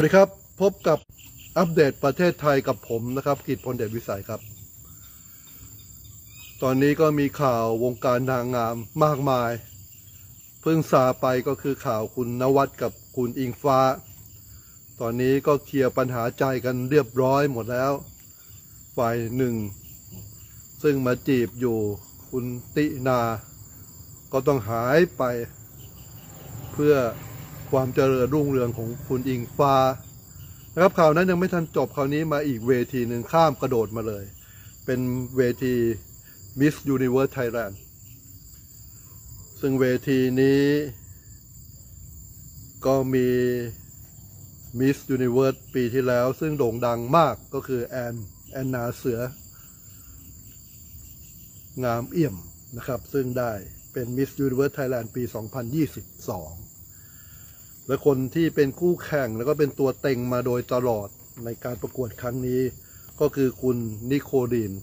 วัสดีครับพบกับอัปเดตประเทศไทยกับผมนะครับกิตพลเดชวิสัยครับตอนนี้ก็มีข่าววงการนางงามมากมายเพิ่งซาไปก็คือข่าวคุณนวัดกับคุณอิงฟ้าตอนนี้ก็เคลียร์ปัญหาใจกันเรียบร้อยหมดแล้วฝ่ายหนึ่งซึ่งมาจีบอยู่คุณตินาก็ต้องหายไปเพื่อความเจริญรุ่งเรืองของคุณอิงฟ้านะครับข่าวนั้นยังไม่ทันจบคราวนี้มาอีกเวทีหนึ่งข้ามกระโดดมาเลยเป็นเวที Miss Universe Thailand ซึ่งเวทีนี้ก็มี Miss Universe ปีที่แล้วซึ่งโด่งดังมากก็คือแอนนาเสืองามเอี่ยมนะครับซึ่งได้เป็น Miss Universe Thailand ปี 2022และคนที่เป็นคู่แข่งแล้วก็เป็นตัวเต็งมาโดยตลอดในการประกวดครั้งนี้ก็คือคุณนิโคลีน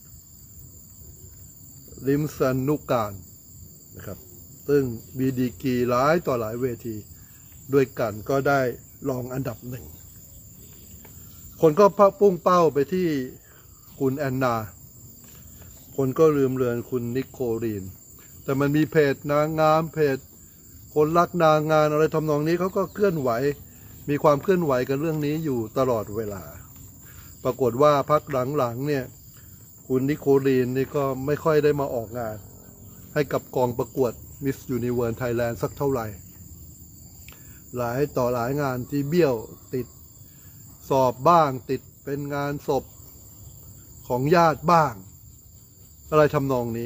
ลิมซันนุการนะครับซึ่งมีดีกรีหลายต่อหลายเวทีด้วยกันก็ได้รองอันดับหนึ่งคนก็พุ่งเป้าไปที่คุณแอนนาคนก็ลืมเลือนคุณนิโคลีนแต่มันมีเพจนางงามเพจคนรักนางงามอะไรทำนองนี้เขาก็เคลื่อนไหวมีความเคลื่อนไหวกันเรื่องนี้อยู่ตลอดเวลาปรากฏว่าพักหลังๆเนี่ยคุณนิโคลีนนี่ก็ไม่ค่อยได้มาออกงานให้กับกองประกวด Miss Universe Thailand สักเท่าไหร่หลายต่อหลายงานที่เบี้ยวติดสอบบ้างติดเป็นงานศพของญาติบ้างอะไรทำนองนี้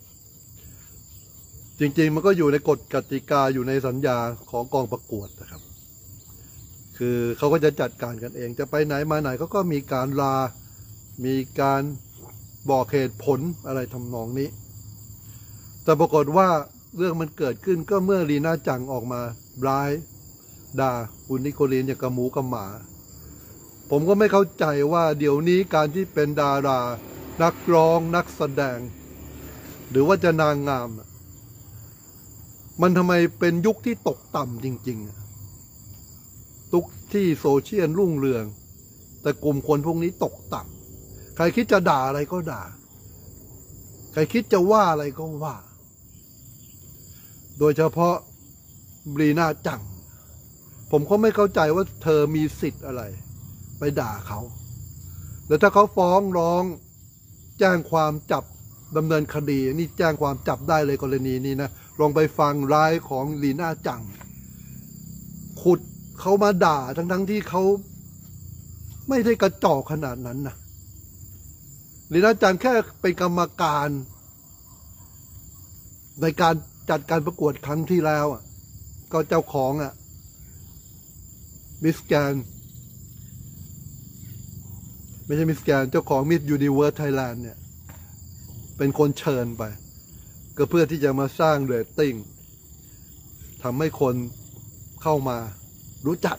จริงๆมันก็อยู่ในกฎกติกาอยู่ในสัญญาของกองประกวดนะครับคือเขาก็จะจัดการกันเองจะไปไหนมาไหนเขาก็มีการลามีการบอกเหตุผลอะไรทำนองนี้แต่ปรากฏว่าเรื่องมันเกิดขึ้นก็เมื่อลีน่าจังออกมาร้ายด่าคุณนิโคลีนอย่างกับหมูกับหมาผมก็ไม่เข้าใจว่าเดี๋ยวนี้การที่เป็นดารานักร้องนักแสดงหรือว่าจะนางงามมันทำไมเป็นยุคที่ตกต่ำจริงๆทุกที่โซเชียลรุ่งเรืองแต่กลุ่มคนพวกนี้ตกต่ำใครคิดจะด่าอะไรก็ด่าใครคิดจะว่าอะไรก็ว่าโดยเฉพาะลีน่าจังผมก็ไม่เข้าใจว่าเธอมีสิทธิ์อะไรไปด่าเขาแล้วถ้าเขาฟ้องร้องแจ้งความจับดำเนินคดีนี่แจ้งความจับได้เลยกรณีนี้นะลองไปฟังรายของลีน่าจังขุดเขามาด่าทั้งที่เขาไม่ได้กระจอกขนาดนั้นนะลีน่าจังแค่เป็นกรรมการในการจัดการประกวดครั้งที่แล้วก็เจ้าของมิสแกนไม่ใช่มิสแกนเจ้าของมิสยูนิเวิร์สไทยแลนด์เนี่ยเป็นคนเชิญไปก็เพื่อที่จะมาสร้างเรตติ้งทำให้คนเข้ามารู้จัก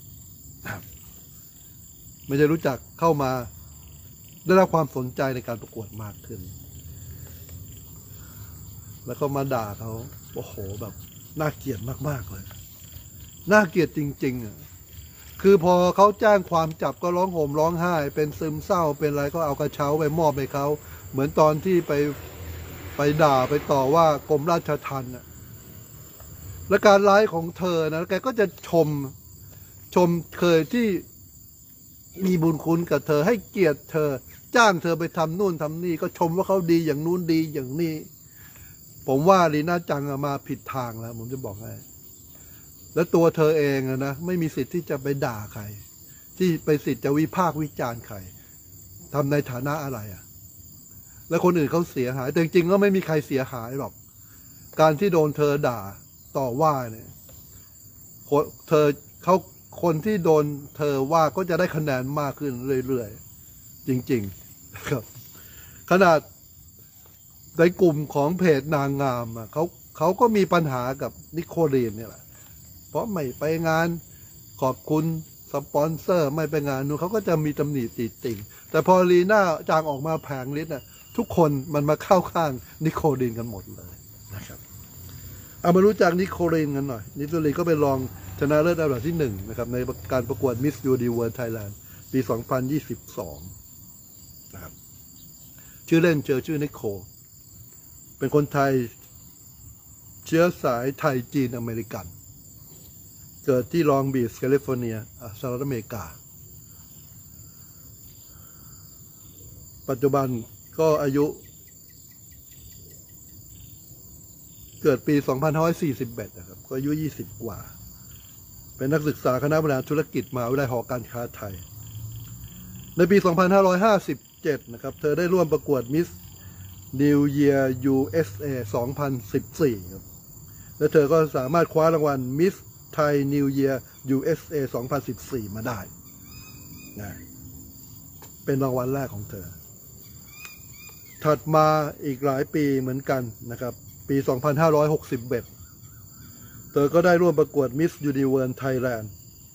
ไม่ใช่รู้จักเข้ามาได้รับความสนใจในการประกวดมากขึ้นแล้วก็มาด่าเขาโอ้โหแบบน่าเกลียดมากๆเลยน่าเกลียดจริงๆคือพอเขาแจ้งความจับก็ร้องห่มร้องไห้เป็นซึมเศร้าเป็นอะไรก็เอากระเช้าไปมอบให้เขาเหมือนตอนที่ไปด่าไปต่อว่ากรมราชทัณฑ์และการไลฟ์ของเธอนะแกก็จะชมเคยที่มีบุญคุณกับเธอให้เกียรติเธอจ้างเธอไปทำนู่นทำนี่ก็ชมว่าเขาดีอย่างนู้นดีอย่างนี้ผมว่าลีน่าจังมาผิดทางแล้วผมจะบอกให้แล้วตัวเธอเองนะไม่มีสิทธิ์ที่จะไปด่าใครที่ไปสิทธิ์จะวิพากษ์วิจารณ์ใครทำในฐานะอะไรแล้วคนอื่นเขาเสียหายแต่จริงๆก็ไม่มีใครเสียหายหรอกการที่โดนเธอด่าต่อว่าเนี่ยคนที่โดนเธอว่าก็จะได้คะแนนมากขึ้นเรื่อยๆจริงๆนะครับขนาดในกลุ่มของเพจนางงามเขาก็มีปัญหากับนิโคลีนเนี่ยแหละเพราะไม่ไปงานขอบคุณสปอนเซอร์ไม่ไปงานนู้นเขาก็จะมีตำหนิติติ่งแต่พอลีน่าจางออกมาแผงฤทธิ์ทุกคนมันมาเข้าข้างนิโคลีนกันหมดเลยนะครับเอามารู้จักนิโคลีนกันหน่อยนิโคลีนก็เป็นรองเทชนะเลิศอันดับที่1นะครับในการประกวด Miss Universe Thailand ปี 2022 นะครับชื่อเล่นชื่อนิโคลเป็นคนไทยเชื้อสายไทยจีนอเมริกันเกิดที่ลองบีชแคลิฟอร์เนียสหรัฐอเมริกาปัจจุบันก็อายุเกิดปี 2541 นะครับก็อายุ 20 กว่าเป็นนักศึกษาคณะบริหารธุรกิจมหาวิทยาลัยหอการค้าไทยในปี 2557 นะครับเธอได้ร่วมประกวด Miss New Year USA 2014 ครับและเธอก็สามารถคว้ารางวัล Miss Thai New Year USA 2014 มาได้นะเป็นรางวัลแรกของเธอถัดมาอีกหลายปีเหมือนกันนะครับปี 2561 เธอก็ได้ร่วมประกวด Miss Universe Thailand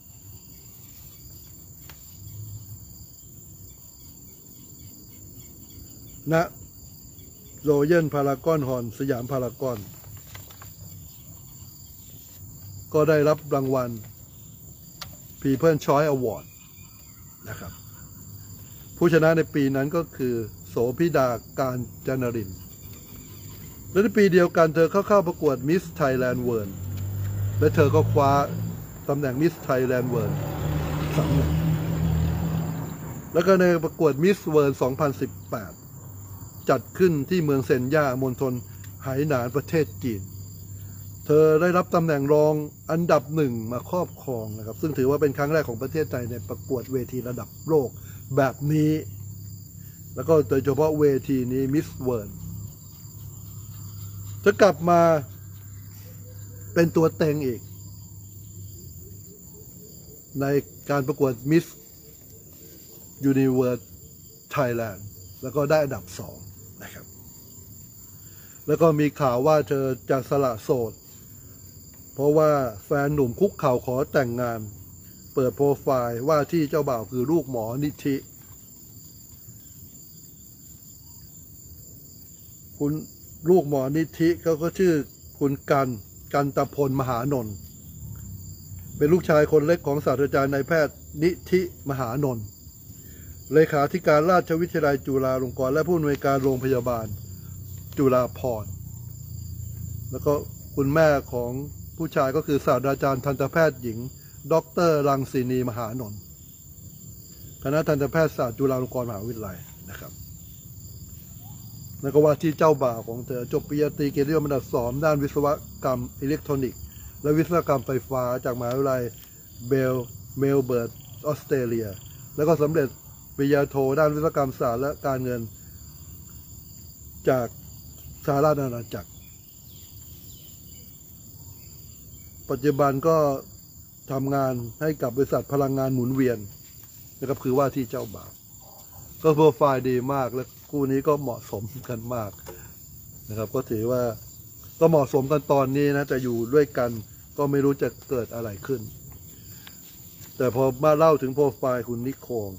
ณโรยัลพารากอนฮอลล์สยามพารากอนก็ได้รับรางวัล People's Choice Award นะครับผู้ชนะในปีนั้นก็คือโสภิดาการจนรินทร์และในปีเดียวกันเธอเข้าประกวด Miss Thailand World และเธอก็คว้าตำแหน่ง Miss Thailand World สำเร็จแล้วก็ในประกวด Miss World 2018 จัดขึ้นที่เมืองเซนย่ามณฑลไหหนานประเทศจีนเธอได้รับตำแหน่งรองอันดับ1มาครอบครองนะครับซึ่งถือว่าเป็นครั้งแรกของประเทศไทยในประกวดเวทีระดับโลกแบบนี้แล้วก็โดยเฉพาะเวทีนี้ Miss World จะกลับมาเป็นตัวเต็งอีกในการประกวด Miss Universe Thailand แล้วก็ได้อันดับ2นะครับแล้วก็มีข่าวว่าเธอจะสละโสดเพราะว่าแฟนหนุ่มคุกเข่าขอแต่งงานเปิดโปรไฟล์ว่าที่เจ้าบ่าวคือลูกหมอนิธิคุณลูกหมอนิธิเขาก็ชื่อคุณกันตพลมหานนท์เป็นลูกชายคนเล็กของศาสตราจารย์นายแพทย์นิธิมหานนท์เลขาธิการราชวิทยาลัยจุฬาลงกรณ์และผู้อำนวยการโรงพยาบาลจุฬาภรณ์แล้วก็คุณแม่ของผู้ชายก็คือศาสตราจารย์ทันตแพทย์หญิงดร.รังสีนีมหานนท์คณะทันตแพทยศาสตร์จุฬาลงกรณ์มหาวิทยาลัยนะครับแล้วก็ว่าที่เจ้าบ่าวของเธอจบปริญญาตรีเกียรตินิยมอันดับ2ด้านวิศวกรรมอิเล็กทรอนิกส์และวิศวกรรมไฟฟ้าจากมหาวิทยาลัยเมลเบิร์นออสเตรเลียแล้วก็สำเร็จปริญญาโทด้านวิศวกรรมศาสตร์และการเงินจากสหราชอาณาจักรปัจจุบันก็ทำงานให้กับบริษัทพลังงานหมุนเวียนนะครับคือว่าที่เจ้าบ่าวก็โปรไฟล์ดีมากและคู่นี้ก็เหมาะสมกันมากนะครับก็ถือว่าก็เหมาะสมกันตอนนี้นะแต่อยู่ด้วยกันก็ไม่รู้จะเกิดอะไรขึ้นแต่พอมาเล่าถึงโปรไฟล์คุณนิโคล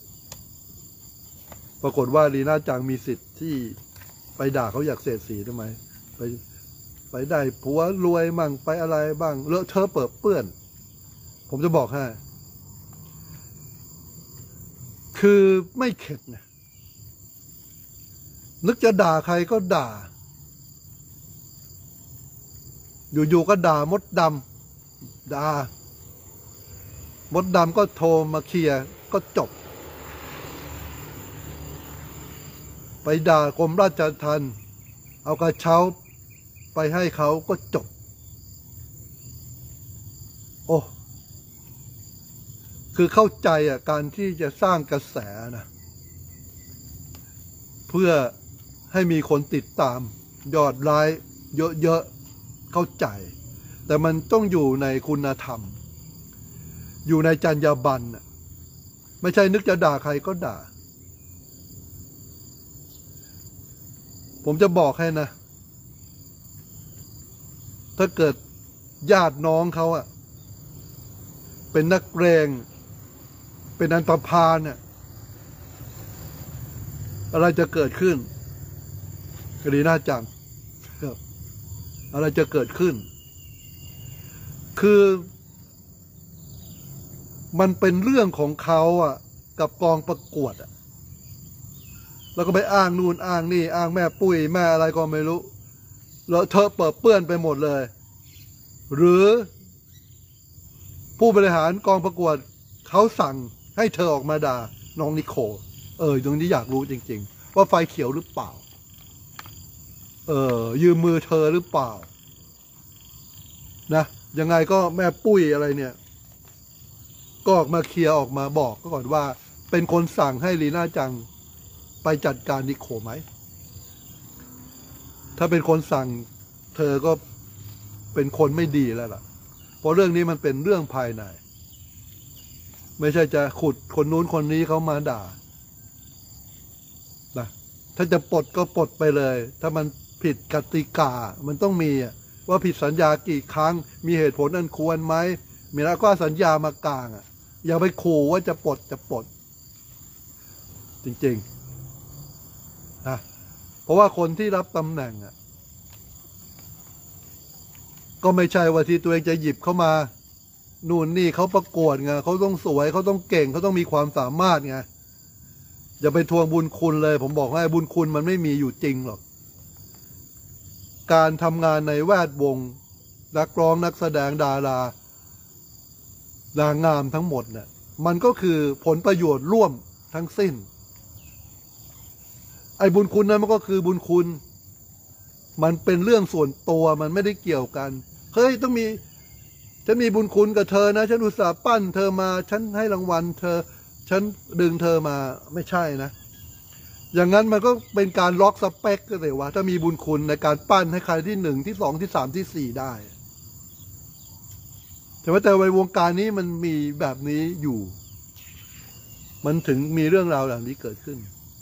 ปรากฏว่าลีน่าจังมีสิทธิ์ที่ไปด่าเขาอยากเสียดสีทำไมไปได้ผัวรวยมั่งไปอะไรบ้างเลอะเทอะเปิดเปื้อนผมจะบอกให้คือไม่เข็ดนะนึกจะด่าใครก็ด่าอยู่ๆก็ด่ามดดำด่ามดดำก็โทรมาเคลียร์ก็จบไปด่ากรมราชทัณฑ์เอากระเช้าไปให้เขาก็จบโอ้คือเข้าใจการที่จะสร้างกระแสนะเพื่อให้มีคนติดตามยอดไลค์เยอะๆเข้าใจแต่มันต้องอยู่ในคุณธรรมอยู่ในจรรยาบรรณไม่ใช่นึกจะด่าใครก็ด่าผมจะบอกให้นะถ้าเกิดญาติน้องเขาเป็นนักเรงเป็นอันธพาลอะไรจะเกิดขึ้นคดีน่าจังอะไรจะเกิดขึ้นคือมันเป็นเรื่องของเขาอ่ะกับกองประกวดอ่ะแล้วก็ไปอ้างนู่นอ้างนี่อ้างแม่ปุ้ยแม่อะไรก็ไม่รู้แล้วเธอเปิดเปื้อนไปหมดเลยหรือผู้บริหารกองประกวดเขาสั่งให้เธอออกมาด่าน้องนิโคลตรงนี้อยากรู้จริงๆว่าไฟเขียวหรือเปล่ายืมมือเธอหรือเปล่านะยังไงก็แม่ปุ้ยอะไรเนี่ยก็ออกมาเคลียร์ออกมาบอกก็ก่อนว่าเป็นคนสั่งให้ลีน่าจังไปจัดการนิโคลไหมถ้าเป็นคนสั่งเธอก็เป็นคนไม่ดีแล้วล่ะเพราะเรื่องนี้มันเป็นเรื่องภายในไม่ใช่จะขุดคนนู้นคนนี้เขามาด่านะถ้าจะปลดก็ปลดไปเลยถ้ามันผิดกติกามันต้องมีว่าผิดสัญญากี่ครั้งมีเหตุผลอันควรไหมมีแล้วก็สัญญามากลางอย่าไปขู่ว่าจะปลดจริงๆนะเพราะว่าคนที่รับตำแหน่งก็ไม่ใช่ว่าที่ตัวเองจะหยิบเข้ามานู่นนี่เขาประกวดไงเขาต้องสวยเขาต้องเก่งเขาต้องมีความสามารถไงอย่าไปทวงบุญคุณเลยผมบอกให้บุญคุณมันไม่มีอยู่จริงหรอกการทำงานในแวดวงนักร้องนักแสดงดารานางงามทั้งหมดเนี่ยมันก็คือผลประโยชน์ร่วมทั้งสิ้นไอ้บุญคุณนั้นมันก็คือบุญคุณมันเป็นเรื่องส่วนตัวมันไม่ได้เกี่ยวกันเฮ้ยต้องมีฉันมีบุญคุณกับเธอนะฉันอุตส่าห์ปั้นเธอมาฉันให้รางวัลเธอฉันดึงเธอมาไม่ใช่นะอย่างนั้นมันก็เป็นการล็อกสเปคก็เลยว่าถ้ามีบุญคุณในการปั้นให้ใครที่หนึ่งที่สองที่สามที่สี่ได้แต่ในวงการนี้มันมีแบบนี้อยู่มันถึงมีเรื่องราวแบบนี้เกิดขึ้น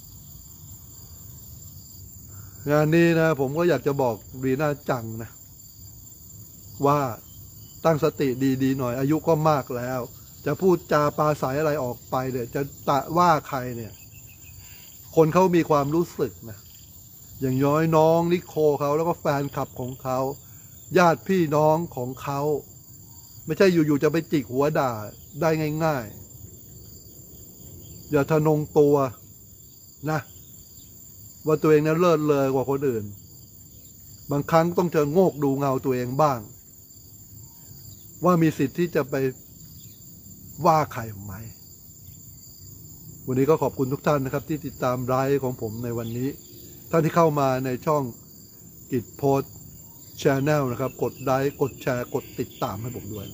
งานนี้นะผมก็อยากจะบอกลีน่าจังนะว่าตั้งสติดีๆหน่อยอายุก็มากแล้วจะพูดจาปาศัยอะไรออกไปเนี่ยจะว่าใครเนี่ยคนเขามีความรู้สึกนะอย่างน้อยน้องนิโคลเขาแล้วก็แฟนคลับของเขาญาติพี่น้องของเขาไม่ใช่อยู่ๆจะไปจิกหัวด่าได้ง่ายๆอย่าทะนงตัวนะว่าตัวเองนั้นเลิศเลยกว่าคนอื่นบางครั้งต้องเจอโงกดูเงาตัวเองบ้างว่ามีสิทธิ์ที่จะไปว่าใครไหมวันนี้ก็ขอบคุณทุกท่านนะครับที่ติดตามไลฟ์ของผมในวันนี้ท่านที่เข้ามาในช่องกิจโพสต์แชนแนลนะครับกดไลค์กดแชร์กดติดตามให้ผมด้วย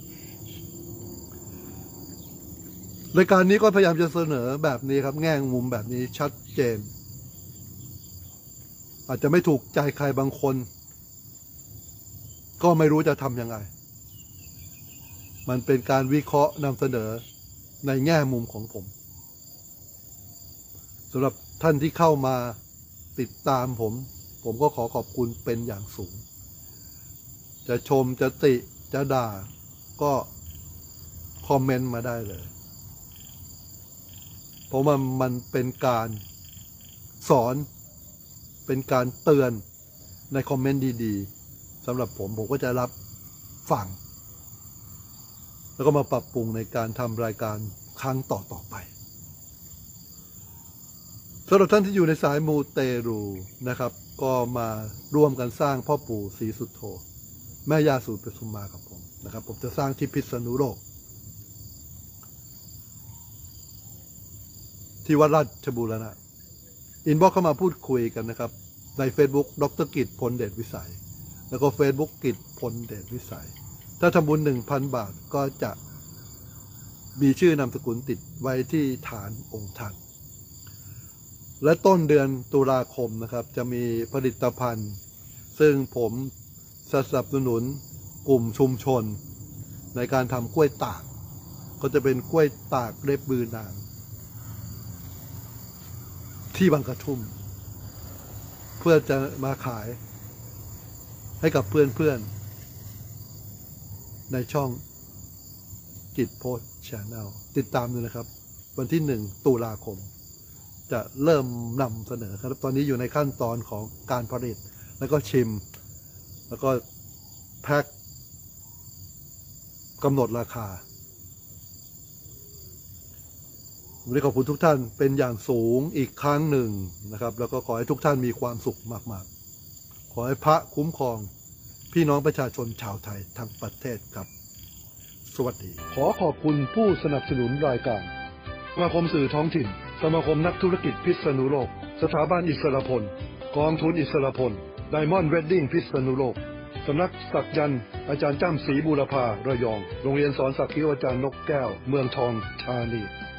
รายการนี้ก็พยายามจะเสนอแบบนี้ครับแง่มุมแบบนี้ชัดเจนอาจจะไม่ถูกใจใครบางคนก็ไม่รู้จะทำยังไงมันเป็นการวิเคราะห์นำเสนอในแง่มุมของผมสำหรับท่านที่เข้ามาติดตามผมก็ขอขอบคุณเป็นอย่างสูงจะชมจะติจะด่าก็คอมเมนต์มาได้เลยเพราะมันเป็นการสอนเป็นการเตือนในคอมเมนต์ดีๆสำหรับผมก็จะรับฟังแล้วก็มาปรับปรุงในการทำรายการครั้งต่อไปสำหรับท่านที่อยู่ในสายมูเตรูนะครับก็มาร่วมกันสร้างพ่อปู่ศรีสุโธแม่ย่าสูตรปทุมมากับผมนะครับผมจะสร้างที่พิษณุโลกที่วัดราชบูรณะอินบ็อกซ์เข้ามาพูดคุยกันนะครับใน Facebook ดร.กิจพลเดชวิสัยแล้วก็ Facebook กิจพลเดชวิสัยถ้าทำบุญ 1,000 บาทก็จะมีชื่อนามสกุลติดไว้ที่ฐานองค์ท่านและต้นเดือนตุลาคมนะครับจะมีผลิตภัณฑ์ซึ่งผมสนับสนุนกลุ่มชุมชนในการทำกล้วยตากก็จะเป็นกล้วยตากเล็บมือนางที่บางกระทุ่มเพื่อจะมาขายให้กับเพื่อนๆในช่องกิจโพสต์แชนแนลติดตามดูนะครับวันที่1 ตุลาคมจะเริ่มนำเสนอครับตอนนี้อยู่ในขั้นตอนของการผลิตแล้วก็ชิมแล้วก็แพ็คกำหนดราคาวันนี้ขอบคุณทุกท่านเป็นอย่างสูงอีกครั้งหนึ่งนะครับแล้วก็ขอให้ทุกท่านมีความสุขมากๆขอให้พระคุ้มครองพี่น้องประชาชนชาวไทยทั้งประเทศครับสวัสดีขอขอบคุณผู้สนับสนุนรายการสมาคมสื่อท้องถิ่นสมาคมนักธุรกิจพิษณุโลกสถาบันอิสรพลกองทุนอิสรพลไดมอนด์เวดดิ้งพิษณุโลกสำนักศักยันต์อาจารย์จ้ำศรีบูรพาระยองโรงเรียนสอนศักดิ์อาจารย์นกแก้วเมืองทองธานี